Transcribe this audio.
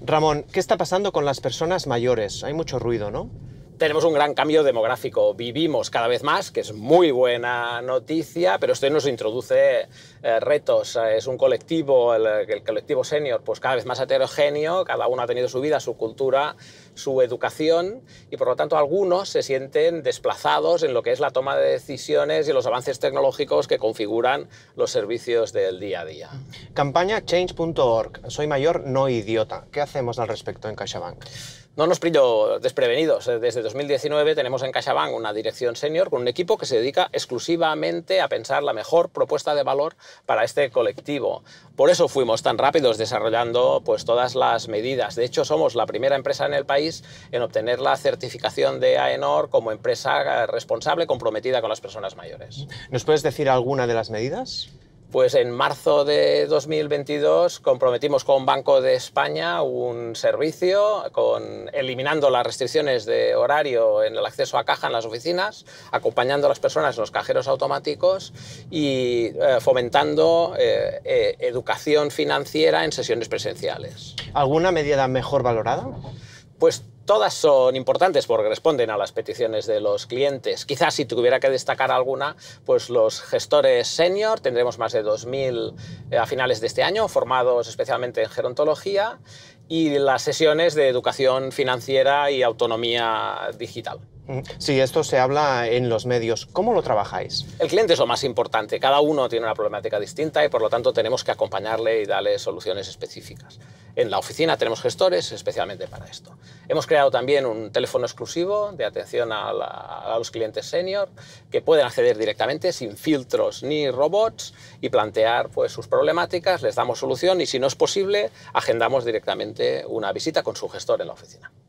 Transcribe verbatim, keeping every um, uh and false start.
Ramón, ¿qué está pasando con las personas mayores? Hay mucho ruido, ¿no? Tenemos un gran cambio demográfico, vivimos cada vez más, que es muy buena noticia, pero esto nos introduce eh, retos. Es un colectivo, el, el colectivo senior, pues cada vez más heterogéneo, cada uno ha tenido su vida, su cultura, su educación, y por lo tanto algunos se sienten desplazados en lo que es la toma de decisiones y los avances tecnológicos que configuran los servicios del día a día. Campaña change punto org. Soy mayor, no idiota. ¿Qué hacemos al respecto en CaixaBank? No nos pillo desprevenidos. Desde dos mil diecinueve tenemos en CaixaBank una dirección senior con un equipo que se dedica exclusivamente a pensar la mejor propuesta de valor para este colectivo. Por eso fuimos tan rápidos desarrollando pues, todas las medidas. De hecho, somos la primera empresa en el país en obtener la certificación de AENOR como empresa responsable comprometida con las personas mayores. ¿Nos puedes decir alguna de las medidas? Pues en marzo de dos mil veintidós comprometimos con Banco de España un servicio con, eliminando las restricciones de horario en el acceso a caja en las oficinas, acompañando a las personas en los cajeros automáticos y eh, fomentando eh, eh, educación financiera en sesiones presenciales. ¿Alguna medida mejor valorada? Pues todas son importantes porque responden a las peticiones de los clientes. Quizás si tuviera que destacar alguna, pues los gestores senior, tendremos más de dos mil eh, a finales de este año, formados especialmente en gerontología, y las sesiones de educación financiera y autonomía digital. Sí, esto se habla en los medios. ¿Cómo lo trabajáis? El cliente es lo más importante. Cada uno tiene una problemática distinta y por lo tanto tenemos que acompañarle y darle soluciones específicas. En la oficina tenemos gestores especialmente para esto. Hemos creado también un teléfono exclusivo de atención a, la, a los clientes senior que pueden acceder directamente sin filtros ni robots y plantear pues, sus problemáticas, les damos solución y si no es posible agendamos directamente una visita con su gestor en la oficina.